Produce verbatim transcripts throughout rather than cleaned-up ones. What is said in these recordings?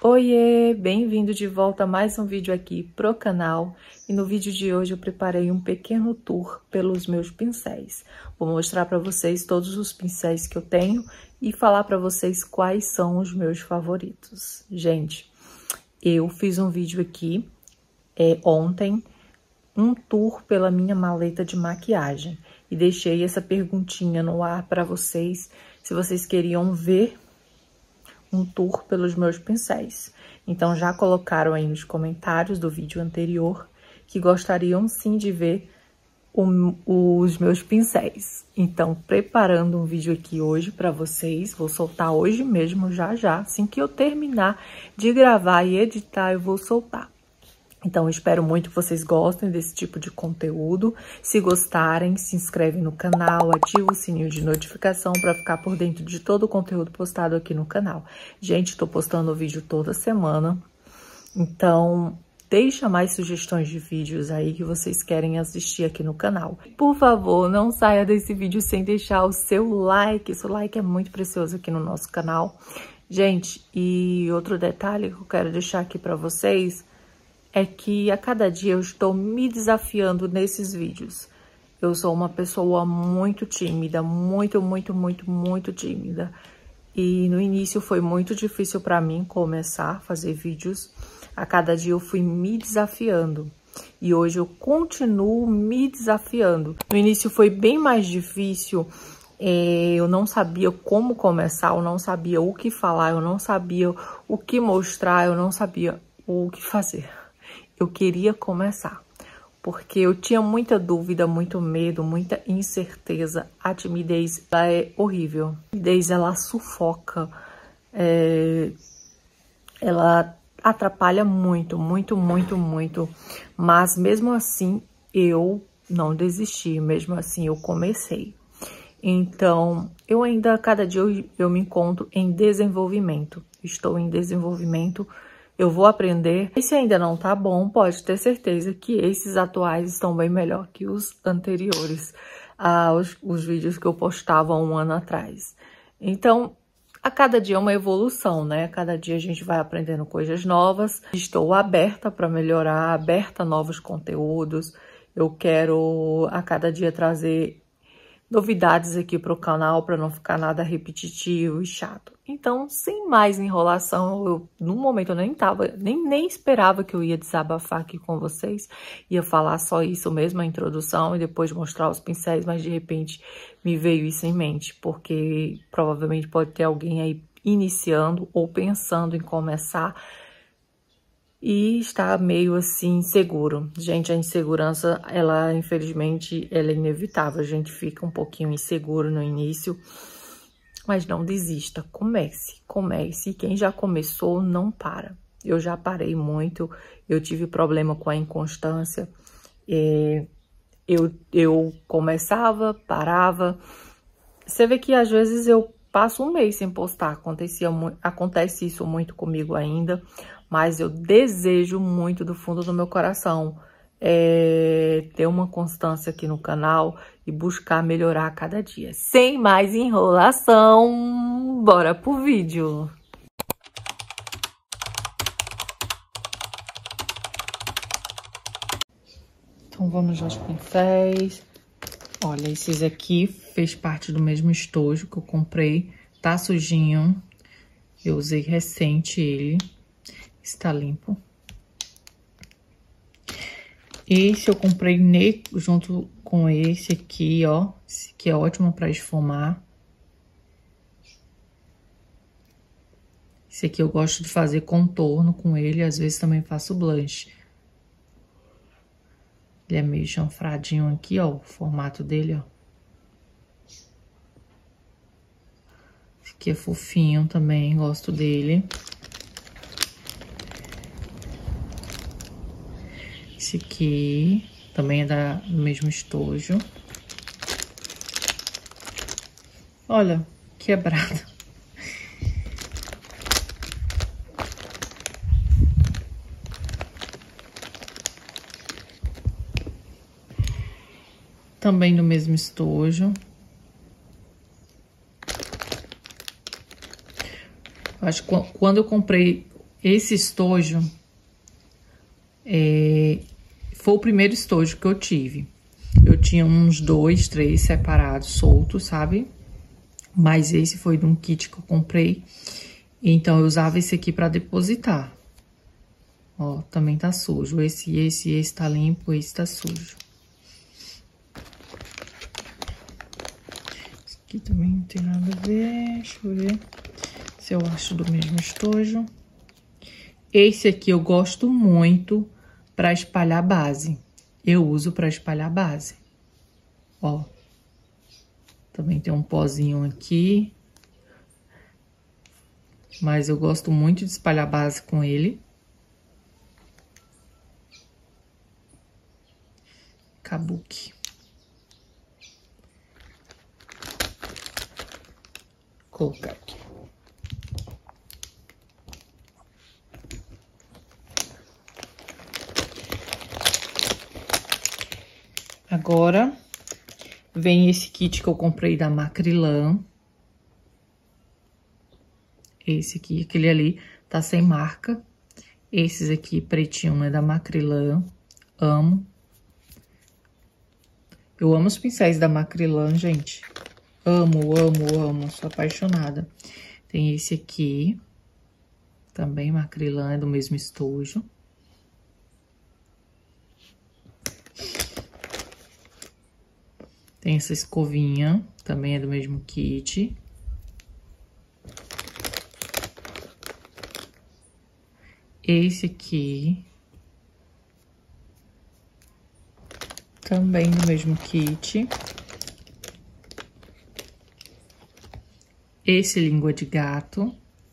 Oiê, bem-vindo de volta a mais um vídeo aqui pro canal. E no vídeo de hoje eu preparei um pequeno tour pelos meus pincéis. Vou mostrar para vocês todos os pincéis que eu tenho e falar para vocês quais são os meus favoritos. Gente, eu fiz um vídeo aqui é, ontem, um tour pela minha maleta de maquiagem. E deixei essa perguntinha no ar para vocês, se vocês queriam ver um tour pelos meus pincéis. Então, já colocaram aí nos comentários do vídeo anterior que gostariam sim de ver o, os meus pincéis. Então, preparando um vídeo aqui hoje para vocês, vou soltar hoje mesmo, já já. Assim que eu terminar de gravar e editar, eu vou soltar. Então, eu espero muito que vocês gostem desse tipo de conteúdo. Se gostarem, se inscreve no canal, ativa o sininho de notificação para ficar por dentro de todo o conteúdo postado aqui no canal. Gente, tô postando vídeo toda semana, então deixa mais sugestões de vídeos aí que vocês querem assistir aqui no canal. Por favor, não saia desse vídeo sem deixar o seu like, seu like é muito precioso aqui no nosso canal. Gente, e outro detalhe que eu quero deixar aqui para vocês é que a cada dia eu estou me desafiando nesses vídeos. Eu sou uma pessoa muito tímida, muito, muito, muito, muito tímida. E no início foi muito difícil para mim começar a fazer vídeos. A cada dia eu fui me desafiando. E hoje eu continuo me desafiando. No início foi bem mais difícil. É, eu não sabia como começar, eu não sabia o que falar, eu não sabia o que mostrar, eu não sabia o que fazer. Eu queria começar, porque eu tinha muita dúvida, muito medo, muita incerteza. A timidez, ela é horrível. A timidez, ela sufoca, é, ela atrapalha muito, muito, muito, muito. Mas mesmo assim, eu não desisti, mesmo assim eu comecei. Então, eu ainda, cada dia eu, eu me encontro em desenvolvimento. Estou em desenvolvimento. Eu vou aprender. E se ainda não tá bom, pode ter certeza que esses atuais estão bem melhor que os anteriores, ah, os, os vídeos que eu postava um ano atrás. Então, a cada dia é uma evolução, né? A cada dia a gente vai aprendendo coisas novas. Estou aberta para melhorar, aberta a novos conteúdos. Eu quero a cada dia trazer novidades aqui para o canal, para não ficar nada repetitivo e chato. Então, sem mais enrolação, eu, no momento eu nem tava, nem, nem esperava que eu ia desabafar aqui com vocês, ia falar só isso mesmo, a introdução, e depois mostrar os pincéis, mas de repente me veio isso em mente, porque provavelmente pode ter alguém aí iniciando ou pensando em começar e está meio assim inseguro. Gente, a insegurança, ela infelizmente, ela é inevitável. A gente fica um pouquinho inseguro no início, mas não desista. Comece, comece. E quem já começou, não para. Eu já parei muito, eu tive problema com a inconstância. É, eu, eu começava, parava. Você vê que às vezes eu passo um mês sem postar. Acontecia, acontece isso muito comigo ainda. Mas eu desejo muito do fundo do meu coração é, ter uma constância aqui no canal e buscar melhorar a cada dia. Sem mais enrolação, bora pro vídeo! Então vamos aos pincéis. Olha, esses aqui fez parte do mesmo estojo que eu comprei. Tá sujinho, eu usei recente ele. Está limpo. Esse eu comprei ne, junto com esse aqui, ó. Esse aqui é ótimo para esfumar. Esse aqui eu gosto de fazer contorno com ele, às vezes também faço blush. Ele é meio chanfradinho aqui, ó, o formato dele, ó. Esse aqui é fofinho também, gosto dele. Esse aqui também é da, do mesmo estojo. Olha, quebrado. Também do mesmo estojo. Acho que quando eu comprei Esse estojo é, foi o primeiro estojo que eu tive. Eu tinha uns dois, três separados, soltos, sabe? Mas esse foi de um kit que eu comprei. Então, eu usava esse aqui pra depositar. Ó, também tá sujo. Esse, esse, esse tá limpo, esse tá sujo. Esse aqui também não tem nada a ver. Deixa eu ver se eu acho do mesmo estojo. Esse aqui eu gosto muito pra espalhar base. Eu uso pra espalhar base. Ó. Também tem um pozinho aqui. Mas eu gosto muito de espalhar base com ele. Kabuki. Vou colocar aqui. Agora, vem esse kit que eu comprei da Macrylan. Esse aqui, aquele ali, tá sem marca. Esses aqui, pretinho, é da Macrylan. Amo. Eu amo os pincéis da Macrylan, gente. Amo, amo, amo. Sou apaixonada. Tem esse aqui. Também Macrylan, é do mesmo estojo. Tem essa escovinha, também é do mesmo kit. Esse aqui. Também do mesmo kit. Esse língua de gato.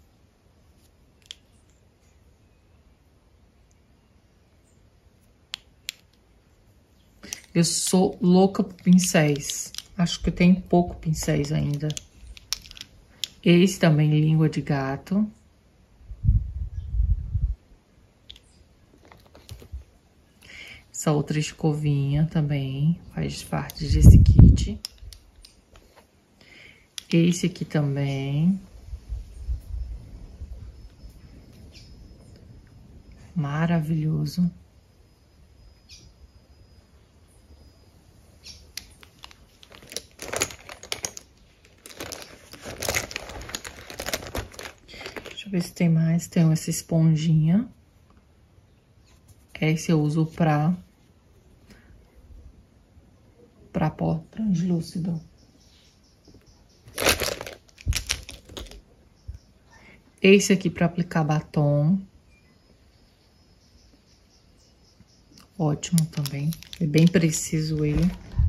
Eu sou louca por pincéis. Acho que tem pouco pincéis ainda. Esse também, língua de gato. Essa outra escovinha também faz parte desse kit. Esse aqui também. Maravilhoso. Deixa eu ver se tem mais. Tem essa esponjinha. Esse eu uso pra... pra pó translúcido. Esse aqui pra aplicar batom. Ótimo também. É bem preciso ele.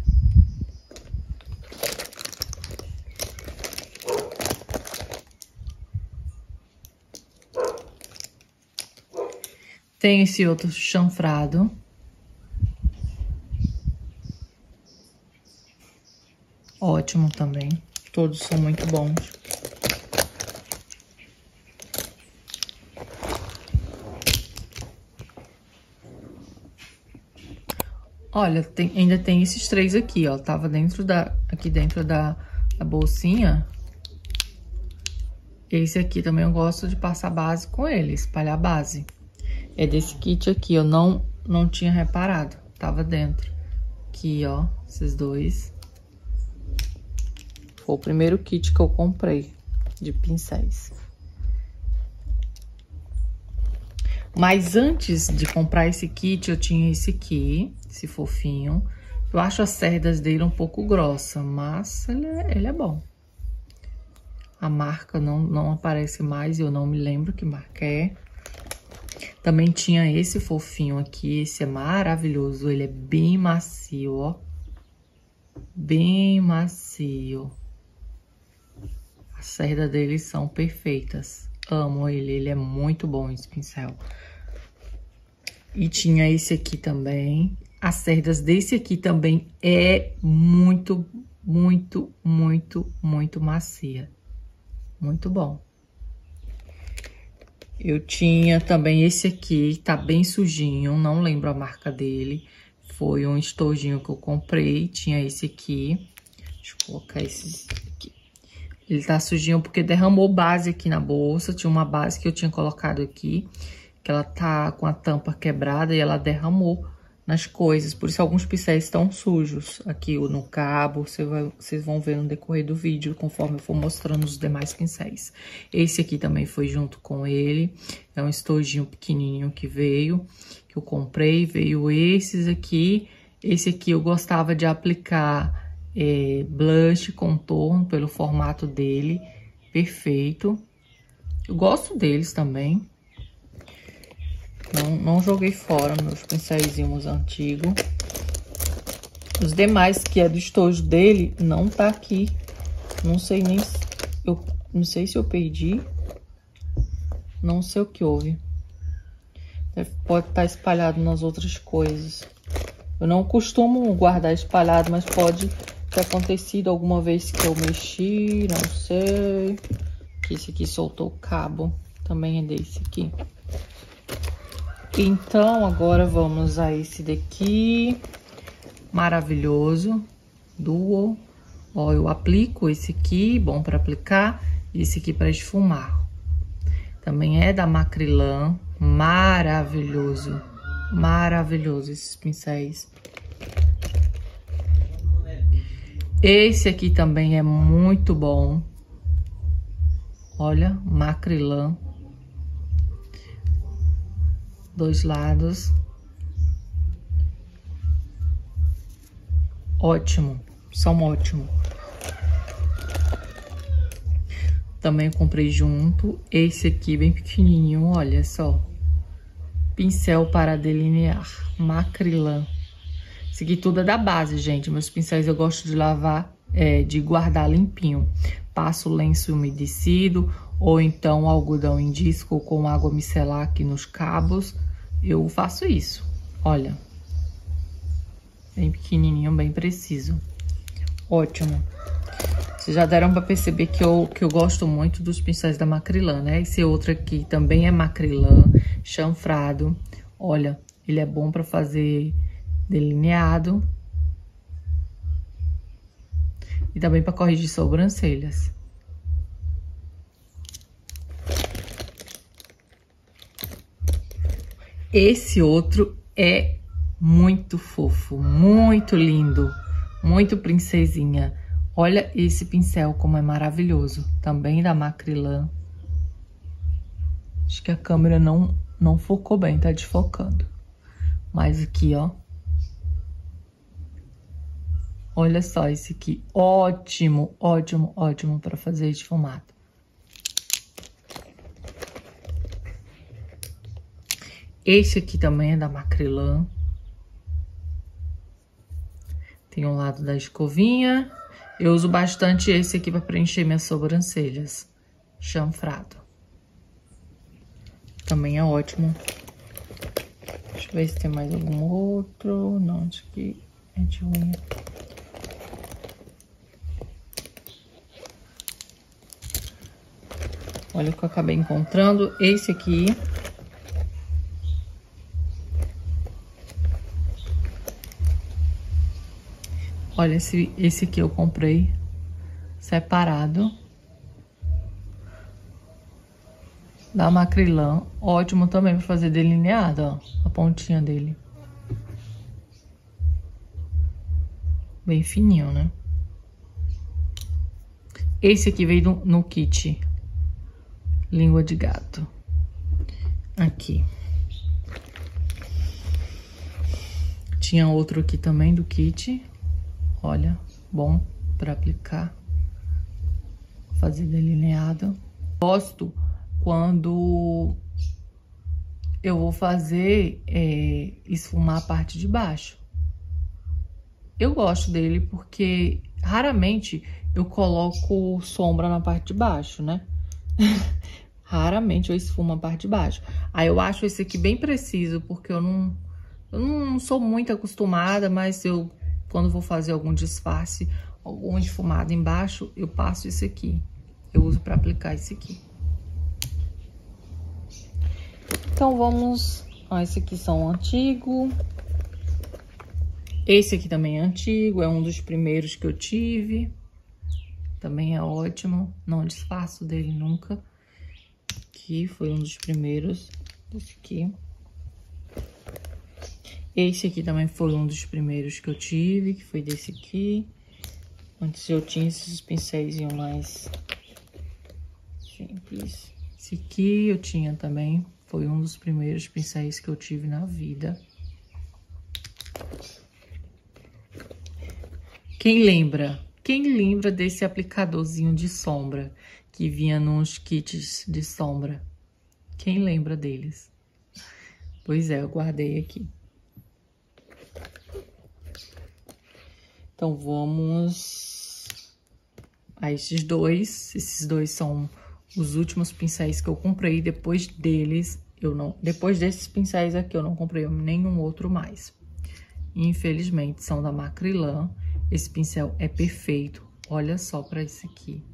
Tem esse outro chanfrado. Ótimo também. Todos são muito bons. Olha, tem, ainda tem esses três aqui, ó. Tava dentro da... Aqui dentro da, da bolsinha. Esse aqui também eu gosto de passar base com ele, espalhar base. É desse kit aqui, eu não, não tinha reparado. Tava dentro. Aqui, ó, esses dois. Foi o primeiro kit que eu comprei de pincéis. Mas antes de comprar esse kit, eu tinha esse aqui, esse fofinho. Eu acho as cerdas dele um pouco grossa, mas ele é, ele é bom. A marca não, não aparece mais, eu não me lembro que marca é. Também tinha esse fofinho aqui, esse é maravilhoso, ele é bem macio, ó. Bem macio. As cerdas dele são perfeitas. Amo ele, ele é muito bom esse pincel. E tinha esse aqui também. As cerdas desse aqui também é muito, muito, muito, muito macia. Muito bom. Eu tinha também esse aqui, tá bem sujinho, não lembro a marca dele. Foi um estojinho que eu comprei, tinha esse aqui. Deixa eu colocar esse aqui. Ele tá sujinho porque derramou base aqui na bolsa. Tinha uma base que eu tinha colocado aqui, que ela tá com a tampa quebrada e ela derramou nas coisas. Por isso alguns pincéis estão sujos aqui no cabo. Você vai, vocês vão ver no decorrer do vídeo, conforme eu for mostrando os demais pincéis. Esse aqui também foi junto com ele. É um estojinho pequenininho que veio, que eu comprei. Veio esses aqui. Esse aqui eu gostava de aplicar é, blush, contorno, pelo formato dele. Perfeito. Eu gosto deles também. Não, não joguei fora meus pincéisinhos antigos. Os demais, que é do estojo dele, não tá aqui. Não sei nem se eu, não sei se eu perdi. Não sei o que houve. Deve, pode estar espalhado nas outras coisas. Eu não costumo guardar espalhado, mas pode ter acontecido alguma vez que eu mexi, não sei. Esse aqui soltou o cabo. Também é desse aqui. Então, agora vamos a esse daqui, maravilhoso, Duo. Ó, eu aplico esse aqui, bom para aplicar, e esse aqui para esfumar. Também é da Macrylan, maravilhoso, maravilhoso esses pincéis. Esse aqui também é muito bom. Olha, Macrylan. Dois lados. Ótimo, são ótimos. Também comprei junto esse aqui bem pequenininho, olha só. Pincel para delinear, Macrylan. Esse aqui tudo é da base, gente. Meus pincéis eu gosto de lavar, é, de guardar limpinho. Passo lenço umedecido ou então algodão em disco com água micelar aqui nos cabos. Eu faço isso, olha. Bem pequenininho, bem preciso. Ótimo. Vocês já deram pra perceber que eu, que eu gosto muito dos pincéis da Macrylan, né? Esse outro aqui também é Macrylan, chanfrado. Olha, ele é bom pra fazer delineado. E também pra corrigir sobrancelhas. Esse outro é muito fofo, muito lindo, muito princesinha. Olha esse pincel como é maravilhoso, também da Macrylan. Acho que a câmera não, não focou bem, tá desfocando. Mas aqui, ó. Olha só esse aqui, ótimo, ótimo, ótimo para fazer esfumado. Esse aqui também é da Macrylan. Tem um lado da escovinha. Eu uso bastante esse aqui para preencher minhas sobrancelhas. Chanfrado. Também é ótimo. Deixa eu ver se tem mais algum outro. Não, acho que é de unha. Olha o que eu acabei encontrando. Esse aqui. Olha, esse, esse aqui eu comprei separado. Da Macrylan. Ótimo também para fazer delineado, ó. A pontinha dele. Bem fininho, né? Esse aqui veio no, no kit. Língua de gato. Aqui. Tinha outro aqui também do kit. Olha, bom para aplicar. Fazer delineado. Gosto quando eu vou fazer é, esfumar a parte de baixo. Eu gosto dele porque raramente eu coloco sombra na parte de baixo, né? Raramente eu esfumo a parte de baixo. Aí eu acho esse aqui bem preciso, porque eu não, eu não sou muito acostumada, mas eu, quando vou fazer algum disfarce, alguma esfumada embaixo, eu passo esse aqui. Eu uso para aplicar esse aqui. Então, vamos... Ó, esse aqui são antigo. Esse aqui também é antigo, é um dos primeiros que eu tive. Também é ótimo, não desfaço dele nunca. Aqui foi um dos primeiros, esse aqui. Esse aqui também foi um dos primeiros que eu tive, que foi desse aqui. Antes eu tinha esses pincéis mais simples. Esse aqui eu tinha também, foi um dos primeiros pincéis que eu tive na vida. Quem lembra? Quem lembra desse aplicadorzinho de sombra que vinha nos kits de sombra? Quem lembra deles? Pois é, eu guardei aqui. Então, vamos a esses dois. Esses dois são os últimos pincéis que eu comprei. Depois deles, eu não... Depois desses pincéis aqui, eu não comprei nenhum outro mais. Infelizmente, são da Macrylan. Esse pincel é perfeito. Olha só para esse aqui.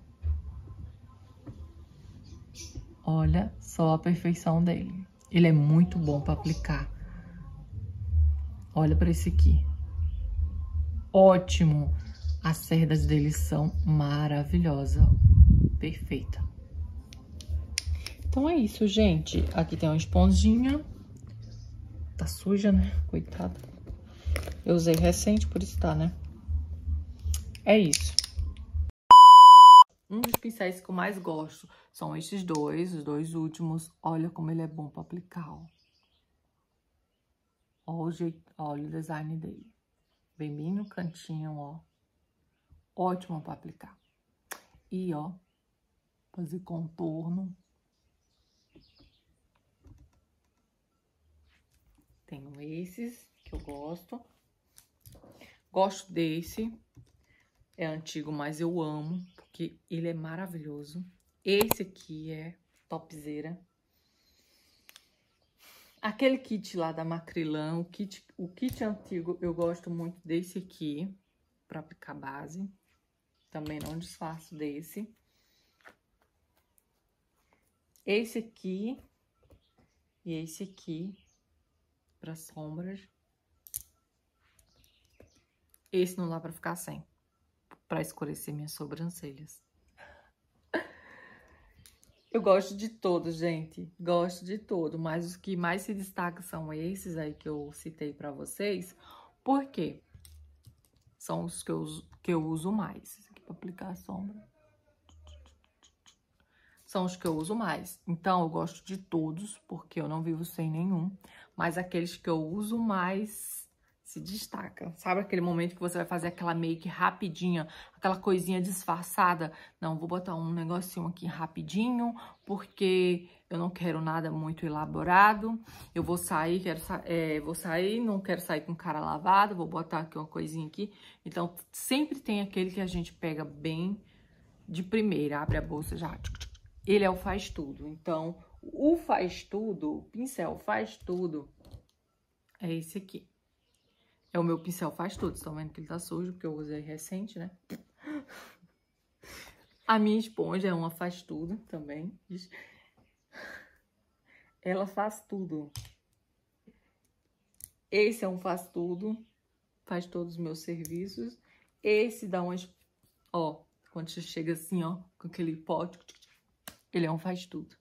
Olha só a perfeição dele. Ele é muito bom para aplicar. Olha para esse aqui. Ótimo. As cerdas dele são maravilhosas. Perfeita. Então é isso, gente. Aqui tem uma esponjinha. Tá suja, né? Coitada. Eu usei recente, por isso tá, né? É isso. Um dos pincéis que eu mais gosto são esses dois, os dois últimos. Olha como ele é bom para aplicar, ó. Olha o jeito, olha o design dele. Bem bem no cantinho, ó. Ótimo para aplicar. E, ó, fazer contorno. Tenho esses que eu gosto. Gosto desse. É antigo, mas eu amo, porque ele é maravilhoso. Esse aqui é topzera. Aquele kit lá da Macrylan, o kit, o kit antigo, eu gosto muito desse aqui, para aplicar base. Também não desfaço desse. Esse aqui e esse aqui, para sombras. Esse não dá para ficar sem, para escurecer minhas sobrancelhas. Eu gosto de todos, gente. Gosto de todo, mas os que mais se destacam são esses aí que eu citei pra vocês. Por quê? São os que eu uso, que eu uso mais. Esse aqui pra aplicar a sombra. São os que eu uso mais. Então, eu gosto de todos, porque eu não vivo sem nenhum. Mas aqueles que eu uso mais se destacam. Sabe aquele momento que você vai fazer aquela make rapidinha, aquela coisinha disfarçada? Não, vou botar um negocinho aqui rapidinho, porque eu não quero nada muito elaborado. Eu vou sair, quero sa é, vou sair, não quero sair com cara lavada, vou botar aqui uma coisinha aqui. Então, sempre tem aquele que a gente pega bem de primeira, abre a bolsa já. Ele é o faz tudo. Então, o faz tudo, o pincel faz tudo, é esse aqui. É o meu pincel faz tudo. Vocês estão vendo que ele tá sujo, porque eu usei recente, né? A minha esponja é uma faz tudo também. Ela faz tudo. Esse é um faz tudo. Faz todos os meus serviços. Esse dá umas... Ó, quando você chega assim, ó, com aquele pote, ele é um faz tudo.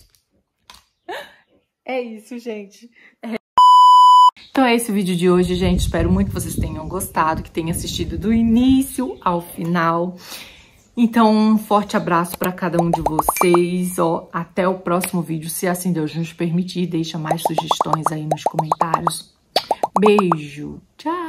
É isso, gente. É... Então é esse o vídeo de hoje, gente. Espero muito que vocês tenham gostado, que tenham assistido do início ao final. Então, um forte abraço para cada um de vocês. Ó, até o próximo vídeo, se assim Deus nos permitir. Deixa mais sugestões aí nos comentários. Beijo. Tchau.